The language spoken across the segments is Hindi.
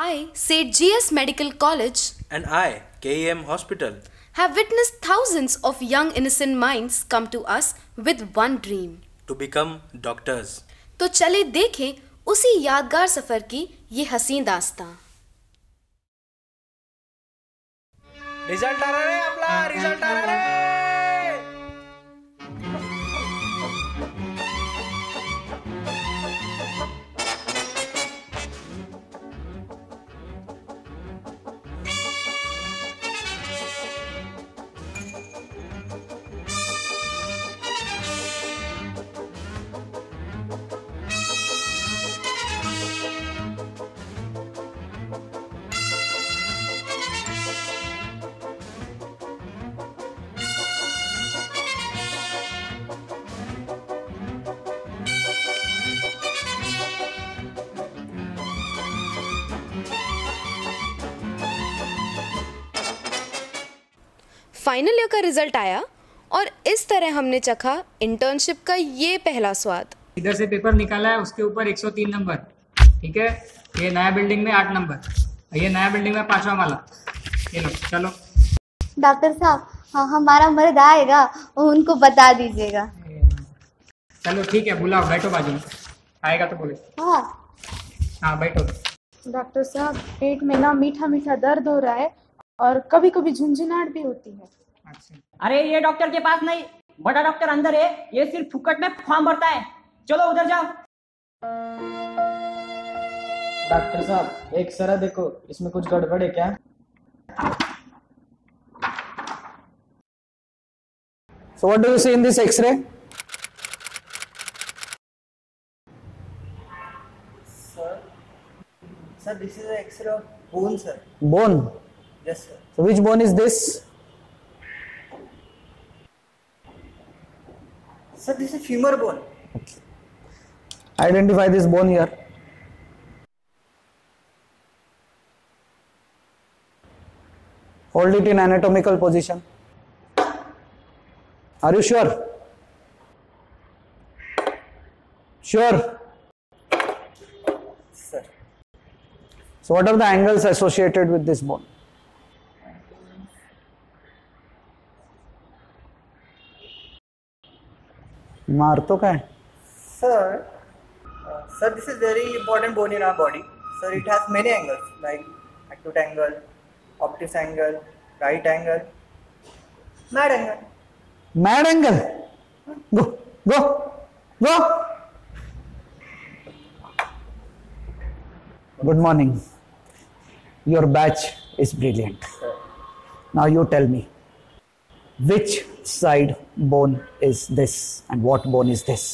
I, St. GS Medical College, And I, KEM Hospital, have witnessed thousands of young innocent minds come to us with one dream. to become doctors. तो चले देखें उसी यादगार सफर की ये हसीन दास्तां। रिझल्ट आला रे आपला, रिझल्ट आला रे. फाइनल ईयर का रिजल्ट आया और इस तरह हमने चखा इंटर्नशिप का ये पहला स्वाद। इधर से पेपर निकाला है, उसके ऊपर 103 नंबर, ठीक है। ये नया बिल्डिंग में 8 नंबर, ये नया बिल्डिंग में 5वां माला। ये लो, चलो। डॉक्टर साहब, हाँ, हमारा मर्द आएगा, उनको बता दीजिएगा। चलो ठीक है, बुलाओ, बैठो बाजू में, आएगा तो बोले। हाँ बैठो। डॉक्टर साहब, पेट में ना मीठा मीठा दर्द हो रहा है और कभी कभी झुंझुनाहट भी होती है। अच्छा, अरे ये डॉक्टर के पास नहीं, बड़ा डॉक्टर अंदर है, ये सिर्फ फुकट में फॉर्म भरता है। चलो उधर जाओ। डॉक्टर साहब, एक सरा देखो, इसमें कुछ गड़बड़ है क्या? So what do you see in this X-ray? Sir, this is an X-ray of bone, sir. Bone. Yes, sir. So which bone is this? Sir, this is femur bone. Identify this bone here. Hold it in anatomical position. Are you sure? Sure. Sir. So what are the angles associated with this bone? मार तो क्या है? Sir, sir, this is very important bone in our body. Sir, it has many angles like acute angle, obtuse angle, right angle, mad angle. Mad angle. Go, go, go. Good morning. Your batch is brilliant. Now you tell me, which side bone is this and what bone is this?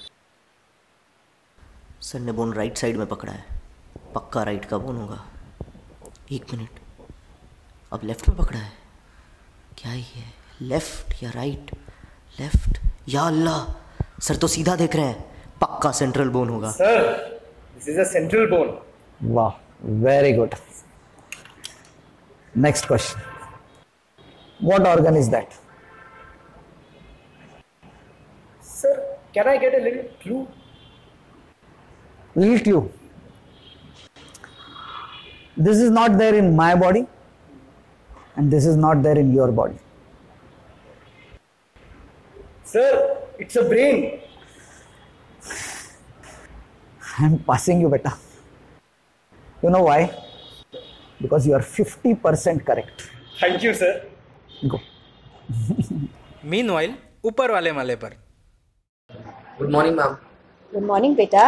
Sir ने बोन राइट साइड में पकड़ा है, पक्का राइट का बोन होगा। एक मिनट, अब लेफ्ट में पकड़ा है, क्या ये लेफ्ट या राइट? लेफ्ट, या अल्लाह, सर तो सीधा देख रहे हैं, पक्का सेंट्रल बोन होगा। Sir, this is a central bone. Wow, very good. Next question. What organ is that? Sir, can I get a little clue? Little clue. This is not there in my body and this is not there in your body. Sir, it's a brain. I'm passing you, beta. You know why? Because you are 50% correct. Thank you, sir. Go. Meanwhile, ऊपर वाले माले पर. Good morning ma'am. Good morning, beta.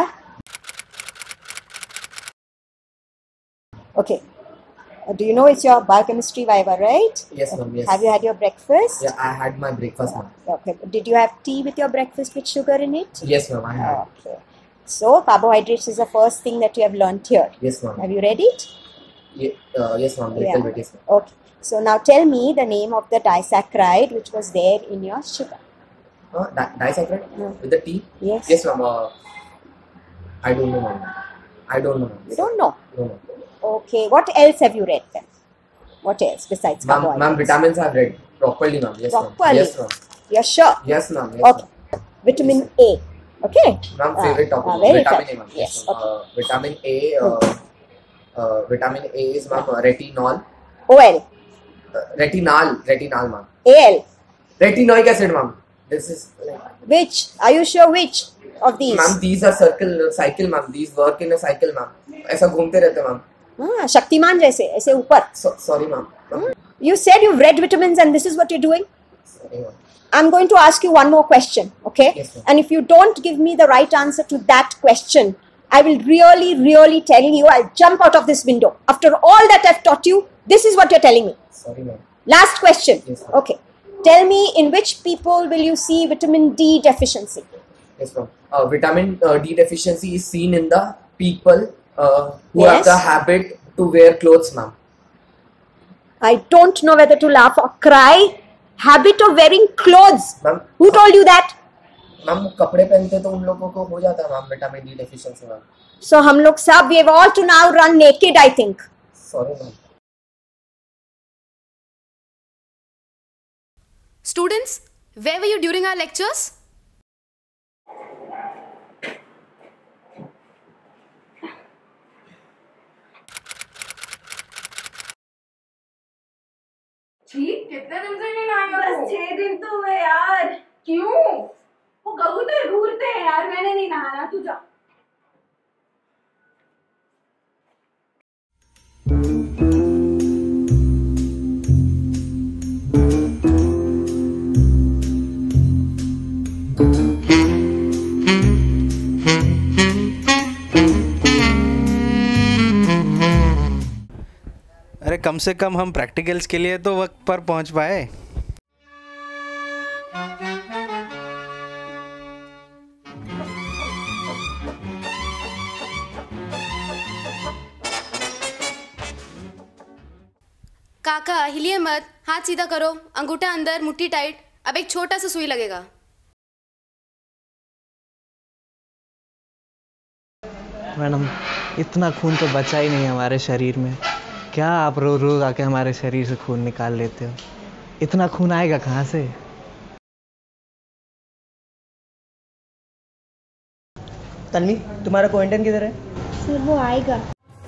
Okay. Do you know it's your biochemistry viva, right? Yes, ma'am. Yes. Have you had your breakfast? Yeah, I had my breakfast, ma'am. Okay. Did you have tea with your breakfast with sugar in it? Yes, ma'am. I had. Okay. So, carbohydrates is the first thing that you have learnt here. Yes, ma'am. Have you read it? Yes, ma'am. Little bit, yes, ma'am. Okay. So, now tell me the name of the disaccharide which was there in your sugar. Disaccharide? With the tea? Yes. Yes, ma'am. I don't know, ma'am. I don't know, ma'am. You don't know? No, ma'am. Okay. What else have you read then? What else besides carbohydrates? Ma'am, vitamins I've read properly, ma'am. Yes, ma'am. Properly? Yes, ma'am. You're sure? Yes, ma'am. Yes, Okay. Vitamin A. Okay? Ma'am, favorite topic. very Vitamin good. A, ma'am. Yes. Vitamin A. Vitamin A is ma'am retinol. OL. Retinol ma'am. AL. Retinoic acid ma'am. This is like. Which? Are you sure which of these? Ma'am, these are cycle ma'am. These work in a cycle ma'am. ऐसा घूमते रहते ma'am. हाँ, शक्तिमान जैसे ऐसे ऊपर. Sorry ma'am. You said you've read vitamins and this is what you're doing? Sorry ma'am. I'm going to ask you one more question, okay? Yes, ma'am. And if you don't give me the right answer to that question, I will really tell you, I'll jump out of this window. After all that I've taught you, this is what you're telling me. Sorry ma'am. Last question. Yes, ma'am. Okay. Tell me, in which people will you see vitamin D deficiency? Yes ma'am. Vitamin D deficiency is seen in the people who Yes. have the habit to wear clothes ma'am. I don't know whether to laugh or cry. Habit of wearing clothes. Ma'am. Who told you that? Ma'am कपड़े पहनते तो उन लोगों को हो जाता है ma'am vitamin D deficiency ma'am. So हम लोग सब, we have all to now run naked, I think. Sorry ma'am. Students, where were you during our lectures? ठीक, कितने दिन से नहीं नहाया? बस 6 दिन तो हुए यार. क्यों? वो कबूतर घूरते हैं यार, मैंने नहीं नहाना, तू जा. अरे कम से कम हम प्रैक्टिकल्स के लिए तो वक्त पर पहुंच पाए. काका हिलिए मत, हाथ सीधा करो, अंगूठा अंदर, मुट्ठी टाइट. अब एक छोटा सा सुई लगेगा. मैडम, इतना खून तो बचा ही नहीं हमारे शरीर में. क्या आप रोज रोज आके हमारे शरीर से खून निकाल लेते हो? इतना खून आएगा कहाँ से? तन्वी, तुम्हारा क्वारंटाइन किधर है? सर वो आएगा.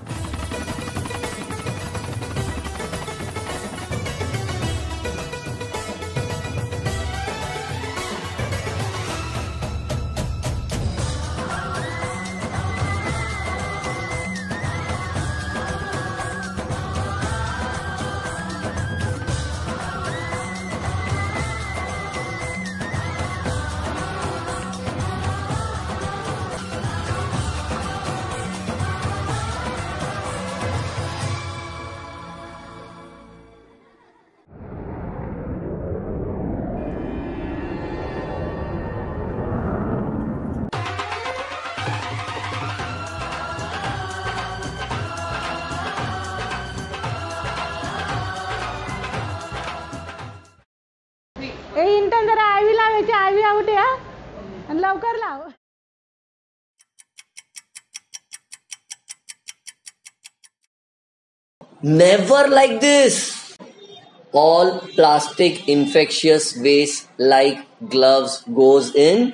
इंटर्न जरा आयवी लावायची, आयवी आउट या आणि लवकर लाव. Never like this. All plastic infectious waste like gloves goes in.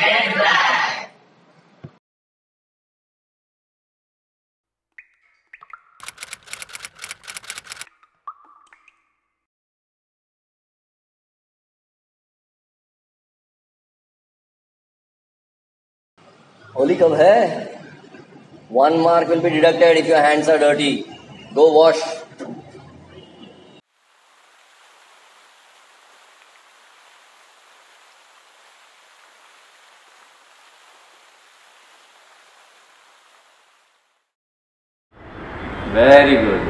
Holi कब है? 1 mark will be deducted if your hands are dirty. Go wash. Very good.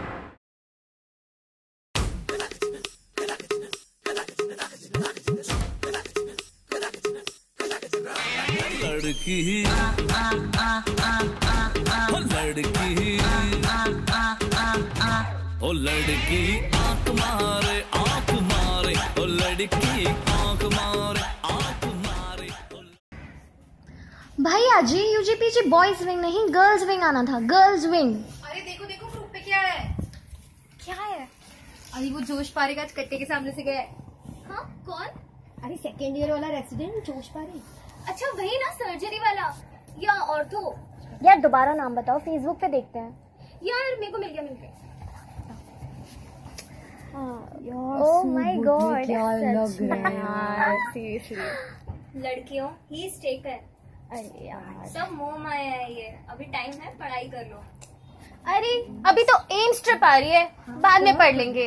लड़की ओ लड़की आंख मारे ओ लड़की आंख मारे. भाई आज यूजीपीजी बॉयज विंग नहीं गर्ल्स विंग आना था. Girls wing. अरे देखो देखो ग्रुप पे क्या है. क्या है? अरे वो जोश पारी का कट्टे के सामने से गया. हाँ कौन? अरे सेकेंड ईयर वाला रेसिडेंट जोश पारी. अच्छा वही ना सर्जरी वाला या ऑर्थो. यार दोबारा नाम बताओ, फेसबुक पे देखते हैं. यार मेरे को मिल गया Oh my God, सच में यार seriously. लड़कियों ही टेकन अरे यार सब मोह माया है ये, अभी टाइम है, पढ़ाई कर लो। अरे अभी तो एम्स ट्रिप आ रही है, बाद में पढ़ लेंगे।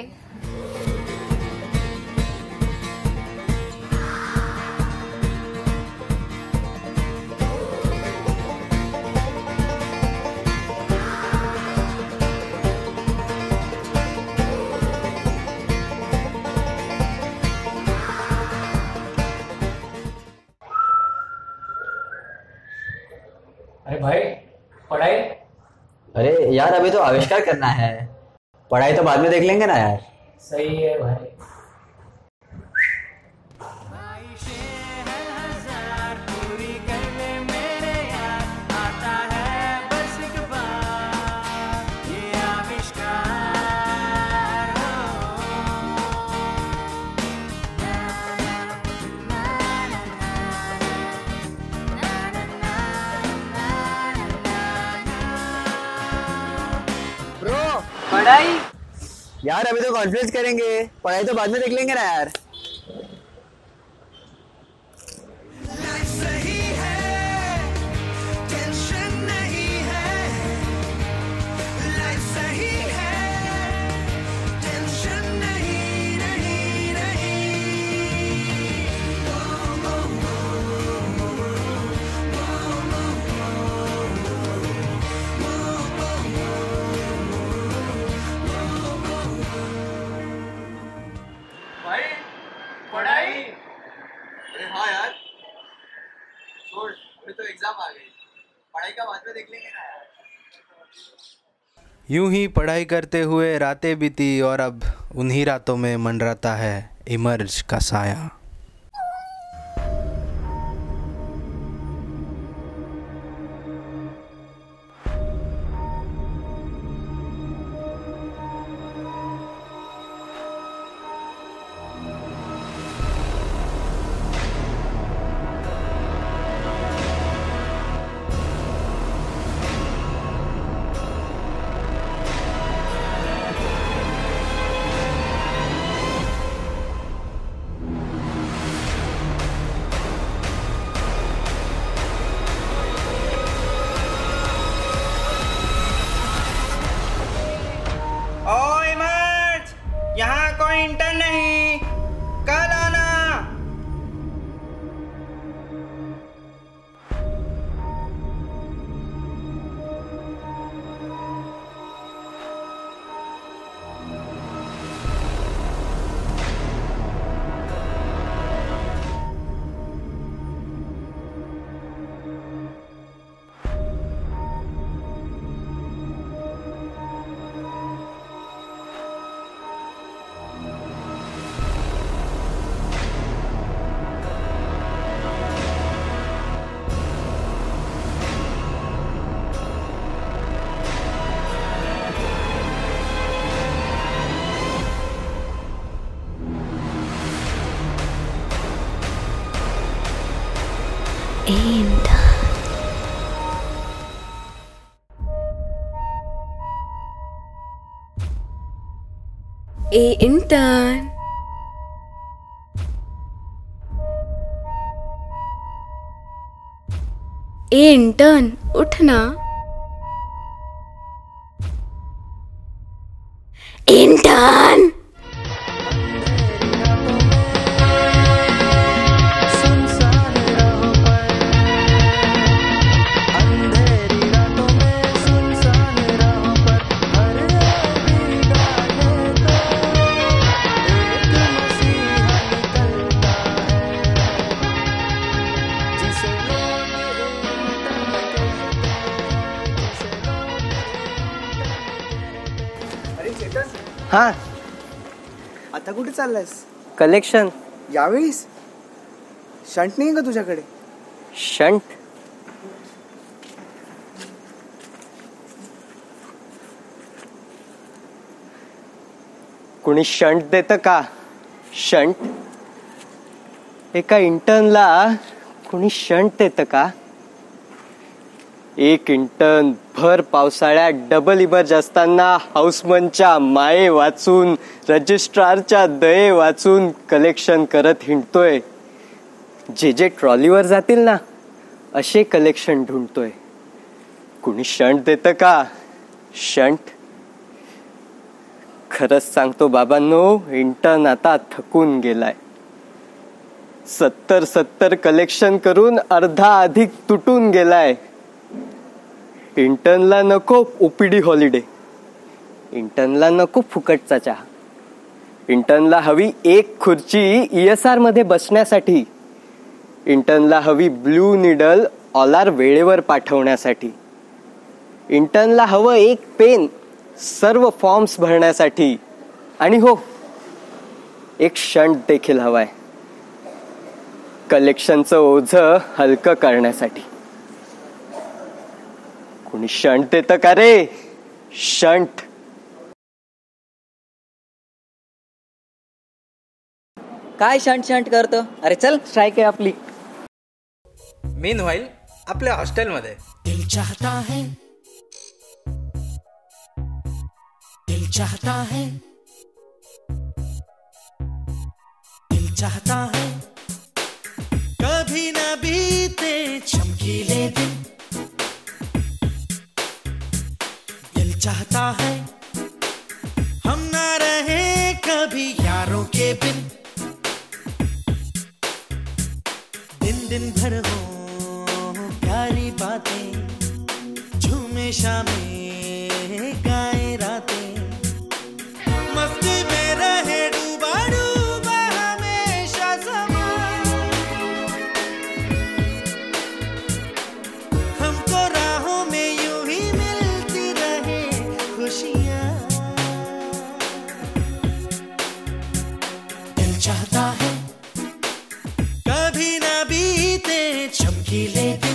अरे भाई पढ़ाई। अरे यार अभी तो आविष्कार करना है, पढ़ाई तो बाद में देख लेंगे ना यार। सही है भाई। पढ़ाई यार अभी तो कॉन्फ्रेंस करेंगे, पढ़ाई तो बाद में देख लेंगे ना यार। पढ़ाई। अरे हाँ यार, छोड़, अभी तो एग्जाम आ गई, पढ़ाई का बाद में देख लेंगे ना यार। यूं ही पढ़ाई करते हुए रातें बीती और अब उन्हीं रातों में मंडराता है इमर्ज का साया। यहाँ कोई इंटर्न नहीं, कल आना। इंटर्न इंटर्न उठना। इंटर्न हाँ आता कुठे चाललायस? कलेक्शन यावेळीस शंट नाही का तुझ्याकडे? शंट कुणी शंट देतं का? शंट एका इंटर्नला कुणी शंट देतं का? एक इंटर्न भर पावसाळ्यात डबल इमर्ज असताना हाऊसमनच्या माये वाचून रजिस्ट्रारच्या दये वाचून कलेक्शन करत हिंडतोय. जे ट्रॉलीवर जातील ना असे कलेक्शन ढूंढतोय. कुणी शंट देतं का? शंट? खरंच सांगतो बाबांनो, इंटर्न आता थकून गेलाय. 70 कलेक्शन करून अर्धा अधिक तुटून गेलाय. इंटर्नला नको ओपीडी हॉलिडे, इंटर्नला नको फुकटचा चहा, इंटर्नला हवी एक खुर्ची ESR मध्ये बसण्यासाठी, इंटर्नला हवी ब्लू निडल ऑलार वेळेवर पाठवण्यासाठी, इंटर्नला हवं एक पेन सर्व फॉर्म्स भरण्यासाठी, आणि हो एक शंट देखील हवाय कलेक्शनचं ओझं हलकं करण्यासाठी. कोणी शंट देतं का रे? शंट. काय शंट करतो? अरे चल, स्ट्राईक आहे आपली. मीनवाईल आपल्या हॉस्टेलमध्ये दिल चाहता है, दिल चाहता है, दिल चाहता है कभी न बीते चमकीले दिन. दिल चाहता है हम ना रहे कभी यारों के बिन. दिन भर हो प्यारी बातें, झूमे शामें गाए रातें, मस्ती में रहे डूबा डूबा हमेशा समा. हमको राहों में यूं ही मिलती रहे खुशियाँ. दिल चाहता है कभी ना बीते चमकीले दिन.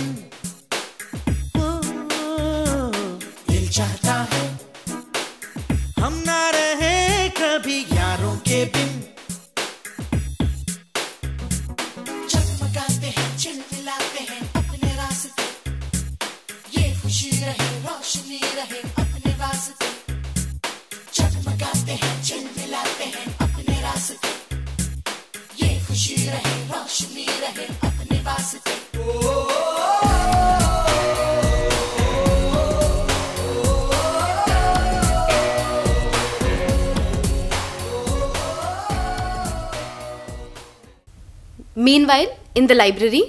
दिल चाहता है हम ना रहे कभी यारों के बिन. चमकाते हैं चिलमिलाते हैं अपने रास्ते, ये खुशी रहे रोशनी रहे अपने रास्ते. चमकाते हैं चिलमिलाते हैं अपने रास्ते, ये खुशी रहे रोशनी रहे अपने वास्ते. Meanwhile, in the library,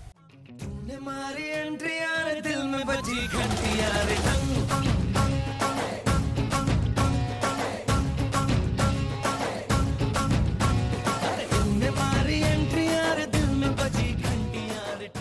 दिल में बजी घंटियां रे तूने मारी एंट्री यार, दिल में बजी घंटियां रे.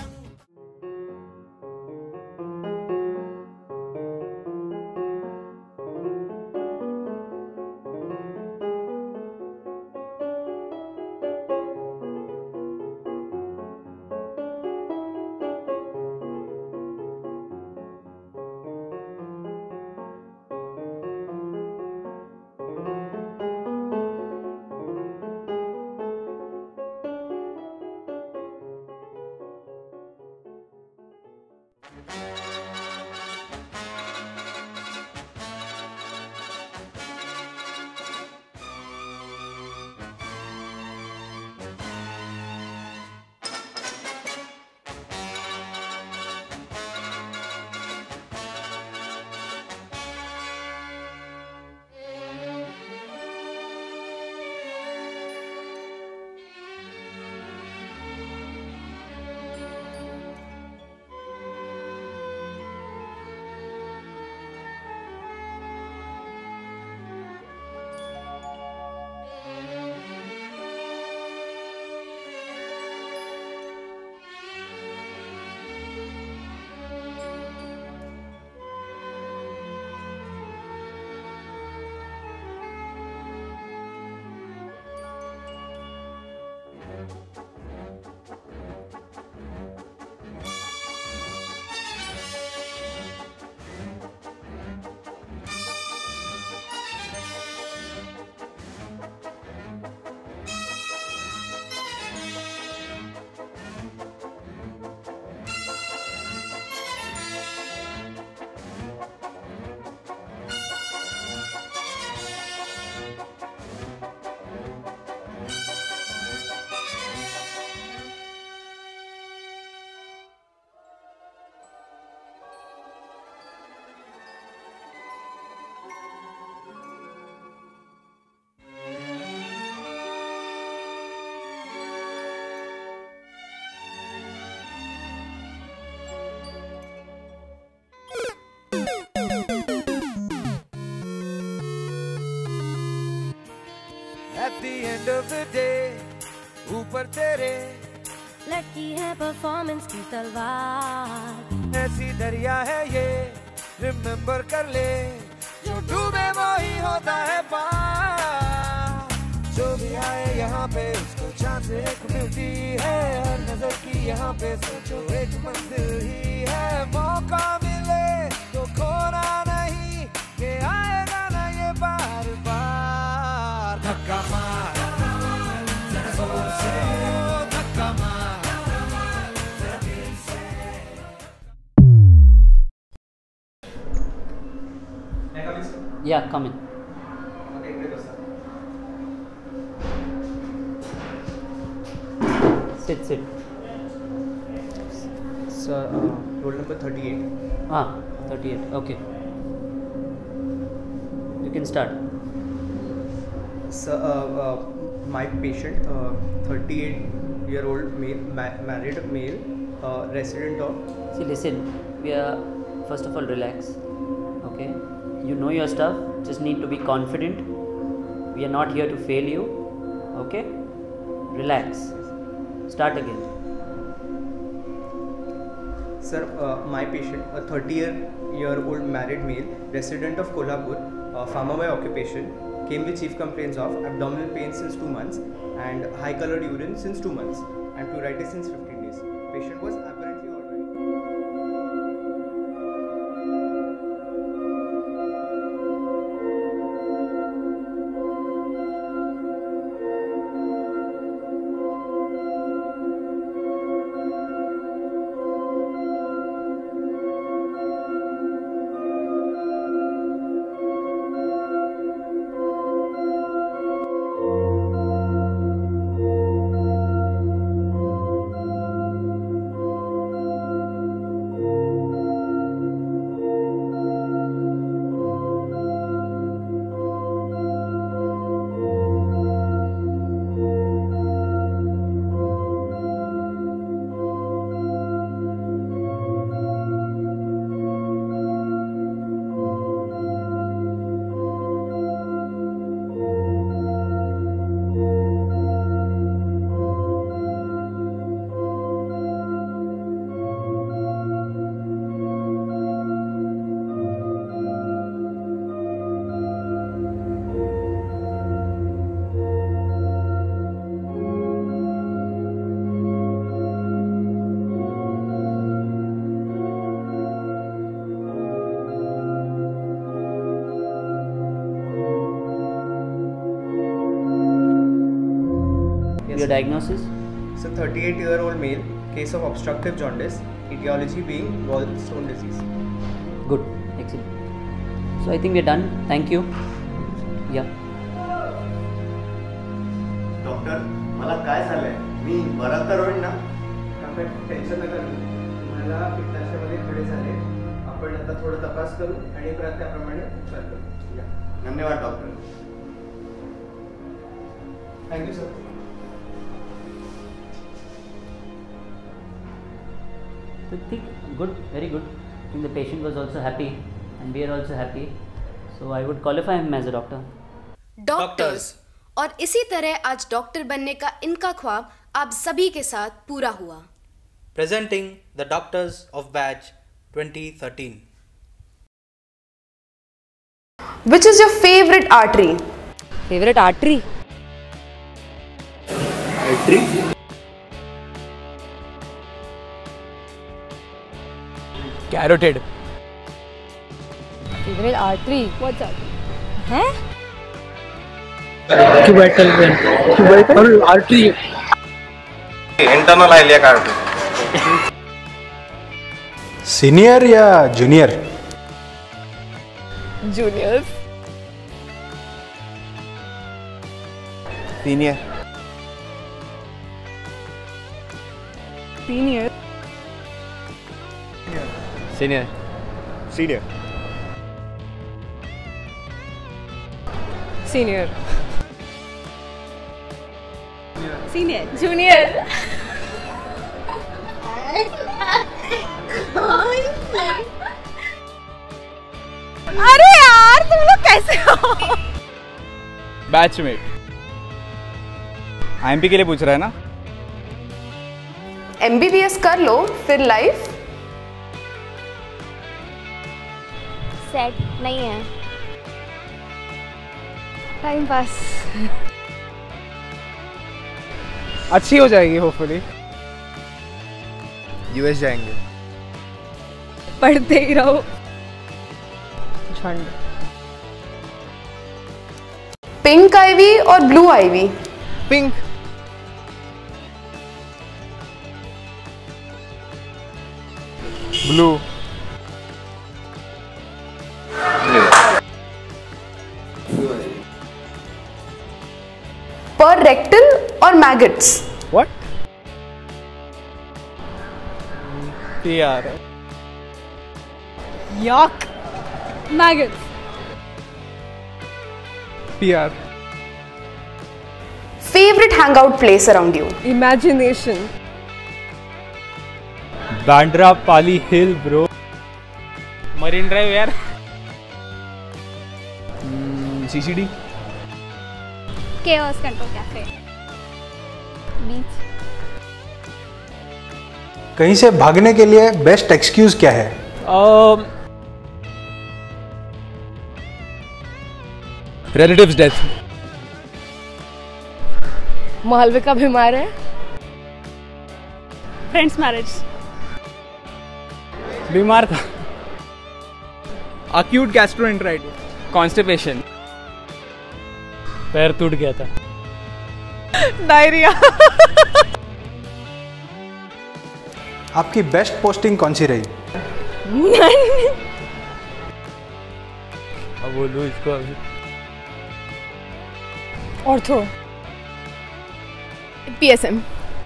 the end of the day, ऊपर तेरे लड़की है परफॉर्मेंस की तलवार, ऐसी दरिया है ये, रिमेम्बर कर ले, जो डूबे वो ही होता है पार। जो भी आए यहाँ पे उसको चांस एक मिलती है, हर नजर की यहाँ पे सोचो एक मंजिल ही है। मौका मिले तो खोना नहीं, कि आएगा ना ये बार बार। धक्का मार जरा जोर से, धक्का मार जरा दिल से। Yeah, come in. Sit. Sir, roll number 38. 38. Okay. You can start. Sir, my patient, 38-year-old male, married male, resident of. See, listen. We are first of all relax. Okay. You know your stuff. Just need to be confident. We are not here to fail you. Okay. Relax. Start again. Sir, my patient, a 30-year-old married male, resident of Kolhapur, farmer by occupation, came with chief complaints of abdominal pain since 2 months and high colored urine since 2 months and pruritus since 15 days. Patient was apparently alright. Your diagnosis? So 38-year-old male, case of obstructive jaundice, etiology being gallstone disease. Good, excellent. So I think we're done. Thank you. Yeah. Doctor मला काय झालंय, मी बरा तर होईन ना? टेन्शन नका घेऊ. तुम्हाला पित्ताशयामध्ये खडे झाले. आपण आता थोडं तपास करू आणि परत त्याप्रमाणे उपचार करू. धन्यवाद doctor. Thank you sir. So good, very good. I think the patient was also happy and we are also happy. So I would qualify him as a doctor. Doctors, और इसी तरह आज डॉक्टर बनने का इनका ख्वाब आप सभी के साथ पूरा हुआ. Presenting the doctors of batch 2013. Which is your favorite artery? Favorite artery? Carotid. Favorite artery? What's artery? Huh? Cubital vein. Cubital artery. Internal iliac card. Senior या junior? Juniors. Senior. Senior. Senior. Senior. Senior. Senior. Junior. अरे यार तुम लोग कैसे हो? बैचमेट. IMP के लिए पूछ रहा है ना? MBBS कर लो फिर लाइफ सेट नहीं है, टाइम पास। अच्छी हो जाएगी होपफुली। US जाएंगे। पढ़ते ही रहो। ठंड। पिंक आईवी और blue IV? Pink. Blue. Per rectal और maggots? What? PR. Yuck. Maggots. PR. Favorite hangout place around you? Imagination. Bandra Pali Hill, bro. Marine Drive यार. CCD. Chaos Control Cafe. बीच। कहीं से भागने के लिए बेस्ट एक्सक्यूज क्या है? Relatives death. मालवे का बीमार है। Friends marriage. बीमार था। Acute gastroenteritis. Constipation. पैर टूट गया था। डायरिया। आपकी बेस्ट पोस्टिंग कौन सी रही? अब बोलूं इसको अभी। ऑर्थो। PSM।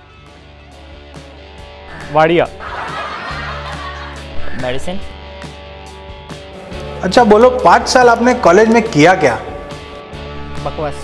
वाडिया। मेडिसिन। अच्छा बोलो, 5 साल आपने कॉलेज में किया क्या? बकवास।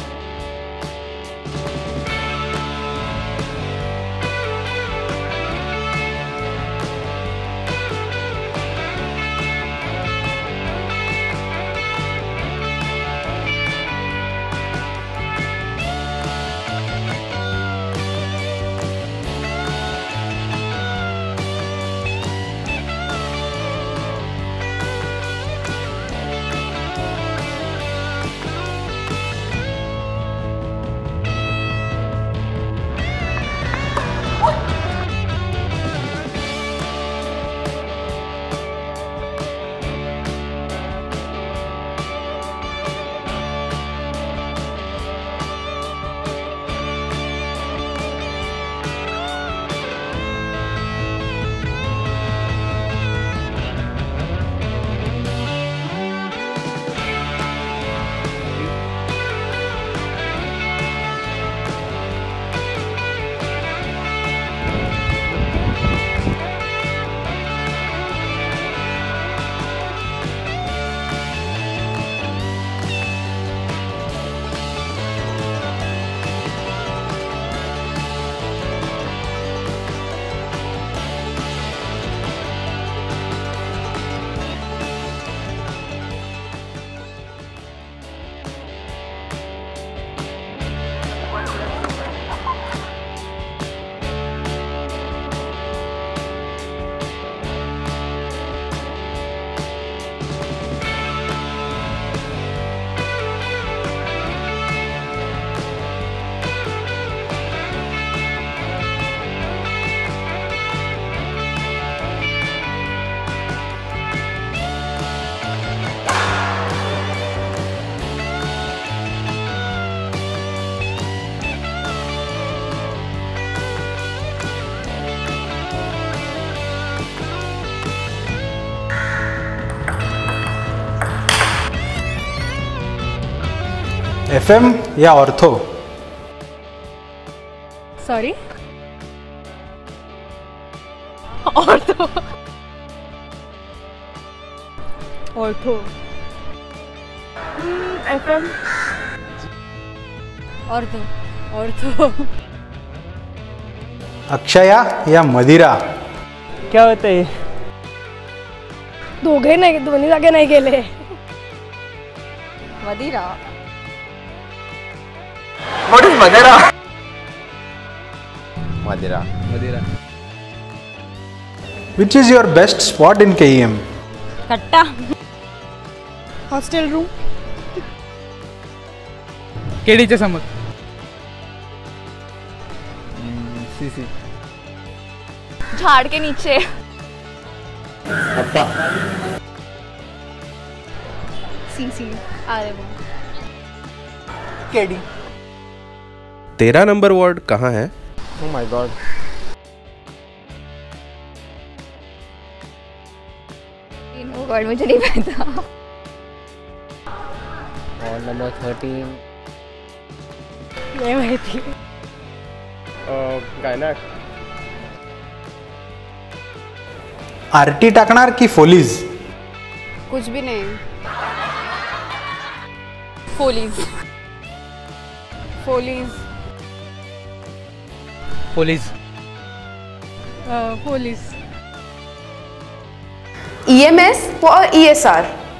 FM या ortho? Sorry, ortho. Ortho. FM। Ortho. Ortho. Akshaya या मदिरा? क्या होतं आहे? दोघे नाही, दोन्ही जागे नाही गेले। मदिरा। What is Madeira? मदिरा। Which is your best spot in KEM? कट्टा, हॉस्टल रूम, केडीचे समोर, सीसी, झाड़ के नीचे, सीसी, अरे वो केडी। तेरा नंबर वार्ड कहाँ है? Oh my God. वो वर्ड मुझे नहीं पता। और नंबर 13 नहीं माहिती। गायनाक। आरटी टाकणार की फोलीज? कुछ भी नहीं। फोलीज, फोलीज, पुलिस, फोलीज, EMS or ESR?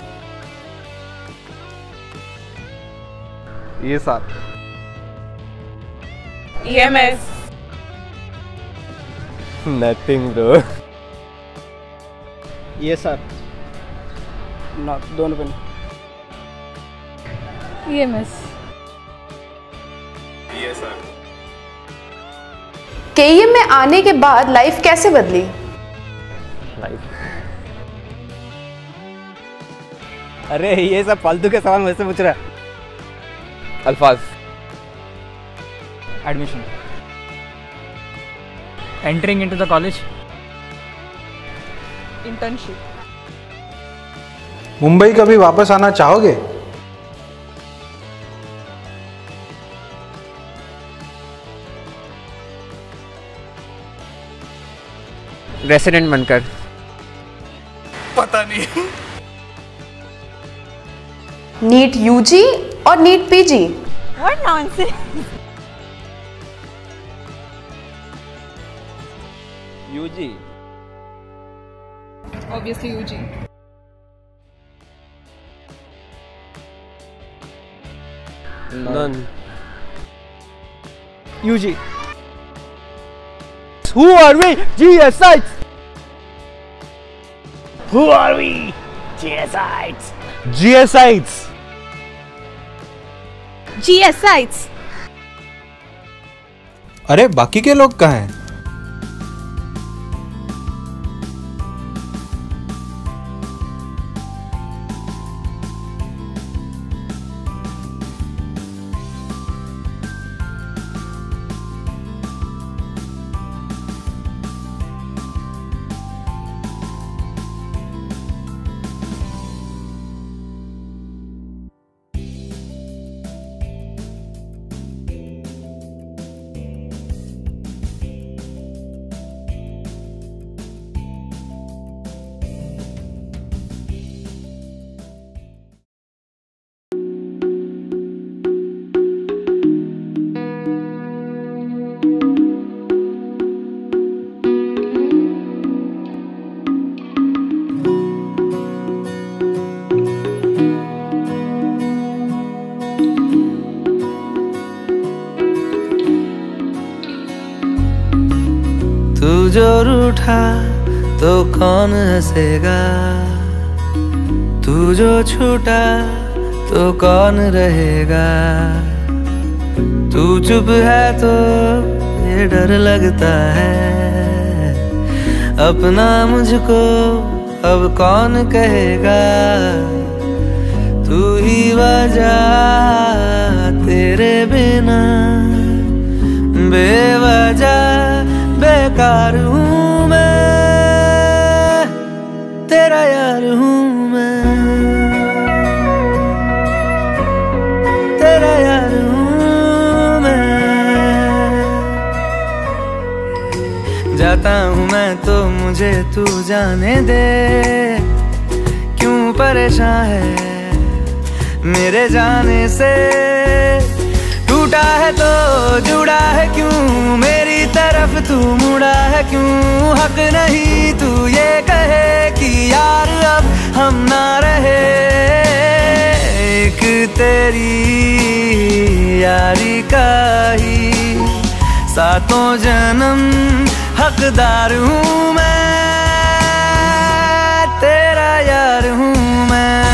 ये साथ। EMS, Nothing bro. ये सर ना दोनों पे EMS, KEM में आने के बाद लाइफ कैसे बदली? लाइफ। अरे ये सब फालतू के सवाल मुझसे पूछ रहा है। अल्फाज। Admission, entering into the college, internship, Mumbai कभी वापस आना चाहोगे? रेसिडेंट बनकर। पता नहीं। नीट UG और NEET PG? What nonsense? UG। Obviously UG. None. UG। Who are we? GSites. Who are we? GSites. GSites. GSites. अरे बाकी के लोग कहाँ हैं? तू जो रूठा तो कौन हंसेगा, तू जो छूटा तो कौन रहेगा। तू चुप है तो ये डर लगता है, अपना मुझको अब कौन कहेगा। तू ही वजह, तेरे बिना बेवजह बेकार हूँ मैं, तेरा यार हूँ मैं, तेरा यार हूँ मैं। जाता हूँ मैं तो मुझे तू जाने दे, क्यों परेशान है मेरे जाने से। टूटा है तो जुड़ा है क्यों, मेरी तरफ तू मुड़ा है क्यों। हक नहीं तू ये कहे कि यार अब हम ना रहे, एक तेरी यारी का ही सातों जन्म हकदार हूँ मैं, तेरा यार हूँ मैं।